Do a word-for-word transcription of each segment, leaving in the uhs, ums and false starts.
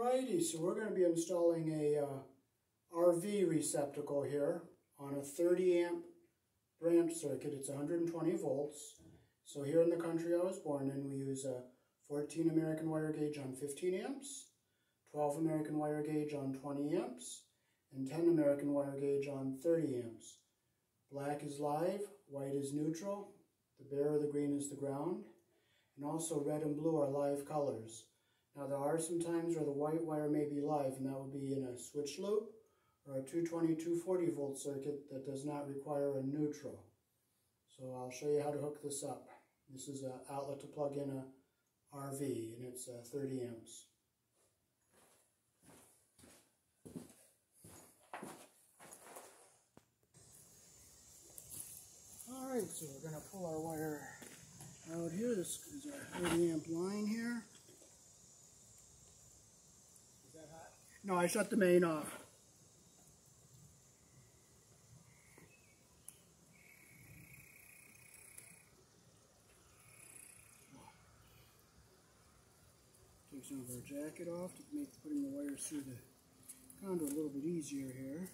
Alrighty, so we're going to be installing a uh, R V receptacle here on a thirty amp branch circuit. It's one hundred twenty volts. So here in the country I was born in, we use a fourteen American wire gauge on fifteen amps, twelve American wire gauge on twenty amps, and ten American wire gauge on thirty amps. Black is live, white is neutral, the bare or the green is the ground, and also red and blue are live colors. Now there are some times where the white wire may be live, and that would be in a switch loop or a two twenty, two forty volt circuit that does not require a neutral. So I'll show you how to hook this up. This is an outlet to plug in a R V, and it's uh, thirty amps. Alright, so we're going to pull our wire out here. This is our thirty amp line here. Is that hot? No, I shut the main off. Take some of our jacket off to make putting the wires through the conduit a little bit easier here.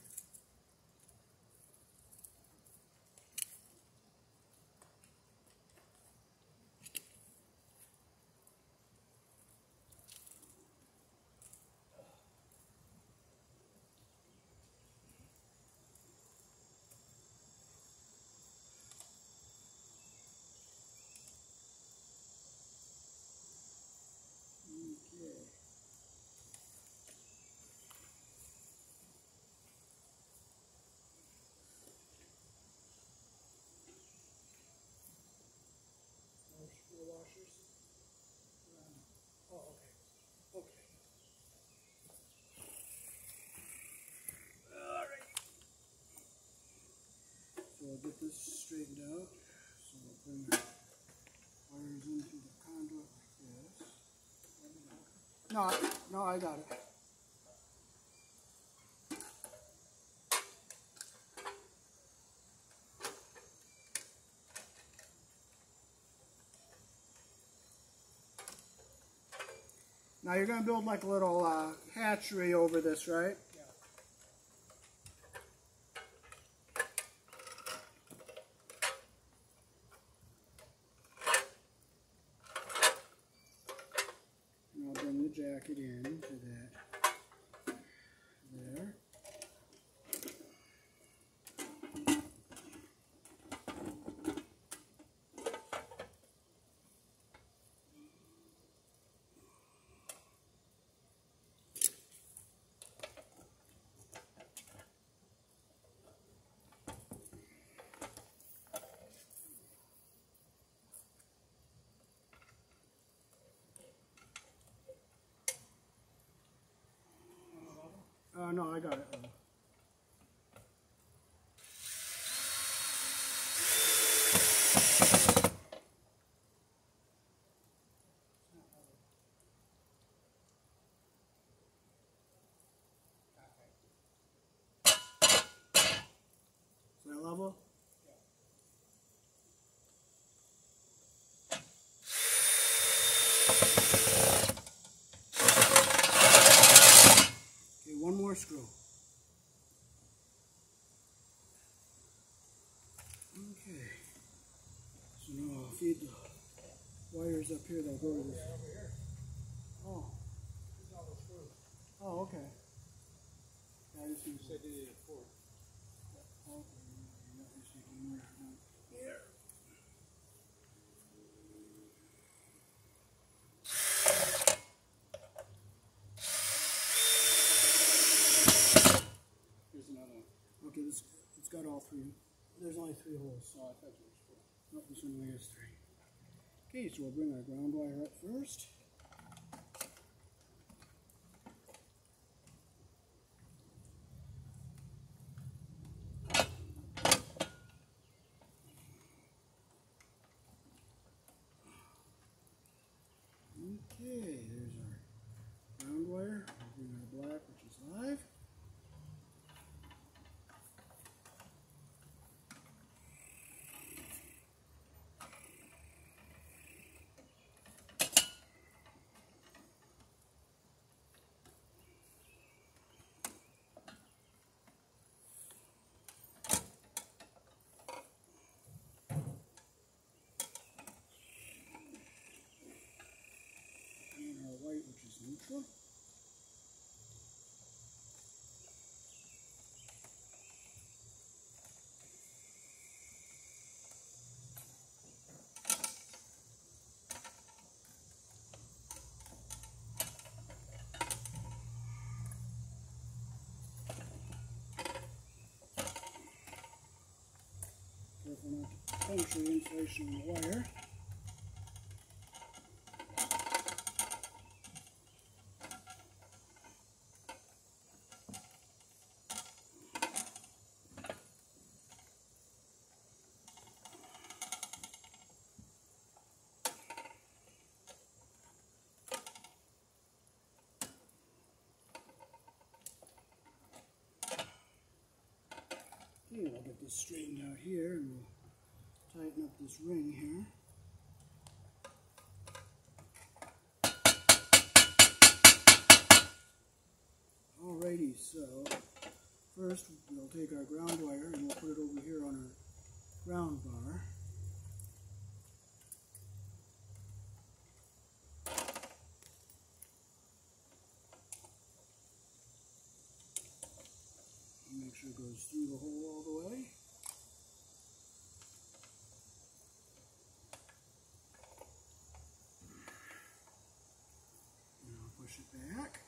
Washers. Um, oh, okay. Okay. All right. So I'll get this straightened out. So we'll bring our wires into the conduit like this. No, no, I got it. Now you're going to build like a little uh, hatchery over this, right? Yeah. And I'll bring the jacket in to that there. Uh, no, I got it. Uh, Is that level? One more screw. Okay. So now I'll feed the wires up here. They'll go to this. Yeah, over here. Oh. Here's all the screws. Oh, okay. Yeah, I just You need to said you needed four. Oh, yeah, just need one more. Here. Here's another one. Okay, this it's got all three. There's only three holes. Oh, I thought you were four. Nope, this one only has three. Okay, so we'll bring our ground wire up first. Okay, there's our ground wire. We'll bring our black, which is live. puncture the insulation in the wire. Okay, I'll get this straightened out here and we'll tighten up this ring here. Alrighty, so first we'll take our ground wire and we'll put it over here on our ground bar. Make sure it goes through the hole all the way. Now push it back.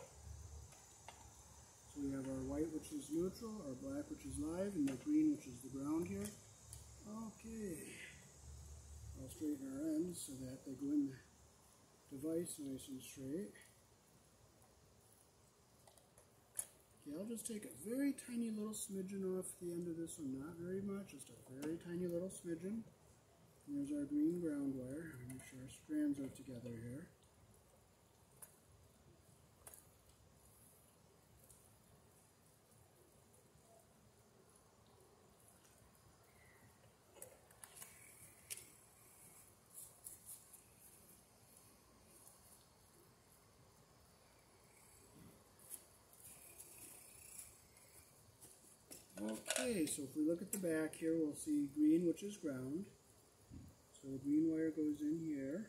So we have our white, which is neutral, our black, which is live, and the green, which is the ground here. Okay. I'll straighten our ends so that they go in the device nice and straight. Okay, I'll just take a very tiny little smidgen off the end of this one, not very much, just a very tiny little smidgen. And there's our green ground wire. Make sure our strands are together here. Okay, so if we look at the back here, we'll see green, which is ground. So the green wire goes in here.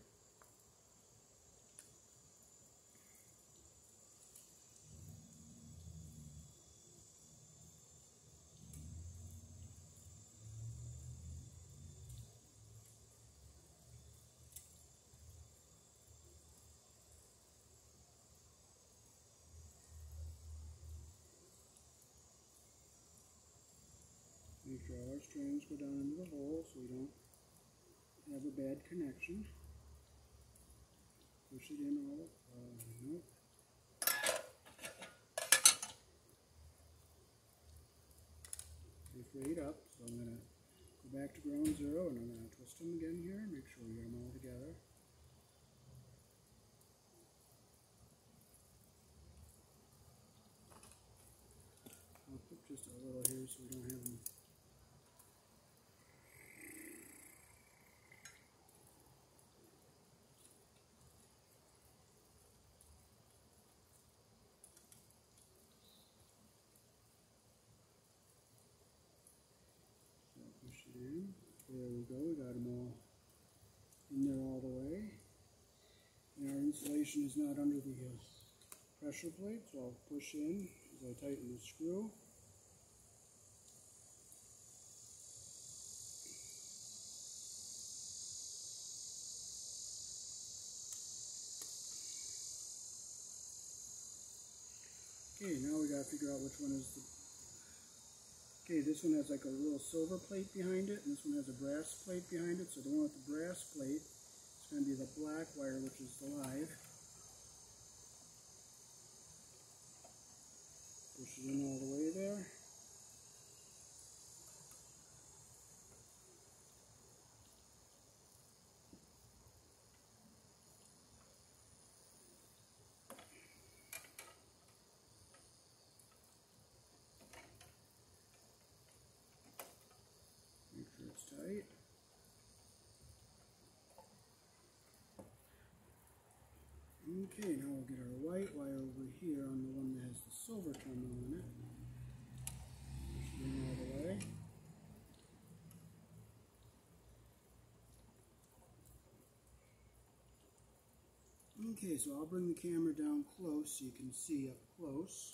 Make sure all our strands go down into the hole so we don't have a bad connection. Push it in all. Uh, nope. They're frayed up, so I'm going to go back to ground zero and I'm going to twist them again here. Make sure we get them all together. I'll put just a little here so we don't have them. Push it in. There we go. We got them all in there all the way. And our insulation is not under the uh, pressure plate, so I'll push in as I tighten the screw. Okay, now we got to figure out which one is the... Okay, this one has like a little silver plate behind it, and this one has a brass plate behind it. So the one with the brass plate is going to be the black wire, which is the live. Push it in all the way there. Tight. Okay, now we'll get our white wire over here on the one that has the silver terminal in it. Push it in all the way. Okay, so I'll bring the camera down close so you can see up close.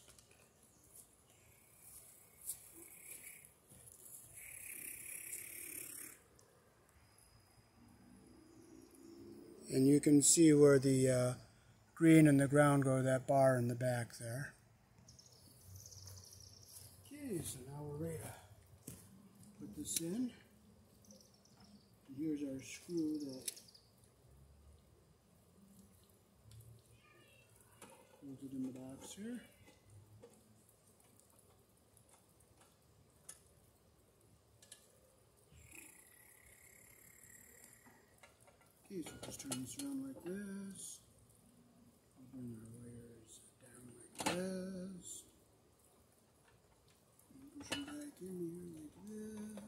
And you can see where the uh, green and the ground go, that bar in the back there. Okay, so now we're ready to put this in. Here's our screw that holds it in the box here. Okay, so just turn this around like this. I'll bring our wires down like this. And push them back in here like this.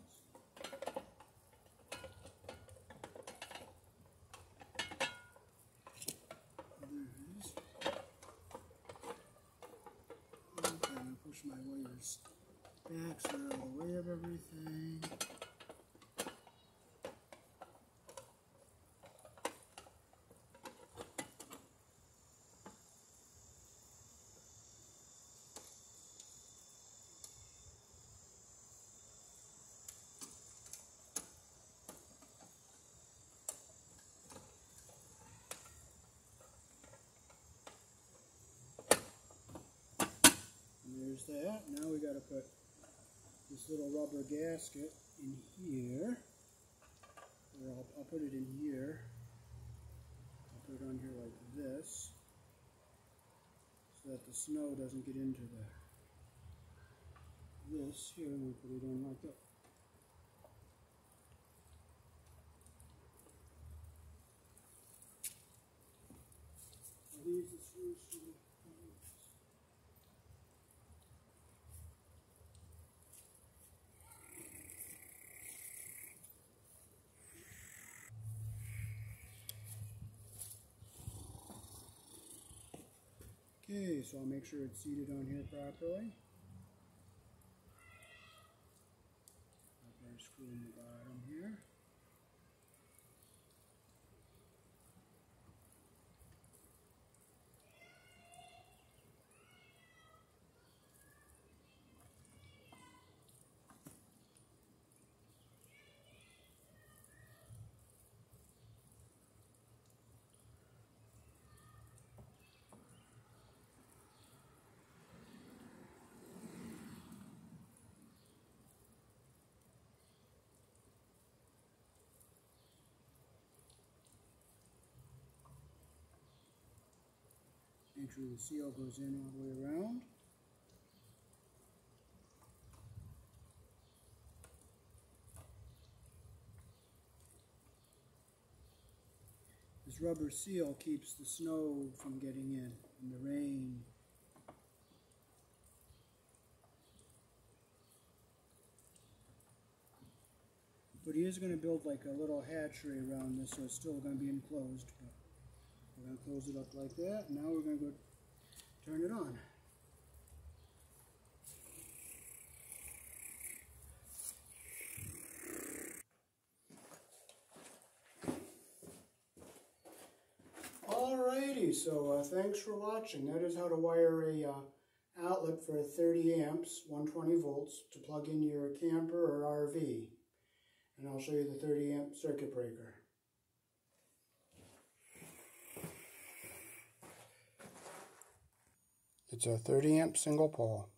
There it is. Okay, I'm gonna push my wires back so they're out of the way of everything. There's that. Now we got to put this little rubber gasket in here. Or I'll, I'll put it in here. I'll put it on here like this, so that the snow doesn't get into the this here, and we put it in like that. I'll leave the screws to the Okay, so I'll make sure it's seated on here properly. I'll put a screw in the bottom here. Make sure the seal goes in all the way around. This rubber seal keeps the snow from getting in, and the rain. But he is going to build like a little hatchery around this, so it's still going to be enclosed. But we're going to close it up like that, and now we're going to go turn it on. Alrighty, so uh, thanks for watching. That is how to wire a uh, outlet for thirty amps, one hundred twenty volts, to plug in your camper or R V. And I'll show you the thirty amp circuit breaker. It's a thirty amp single pole.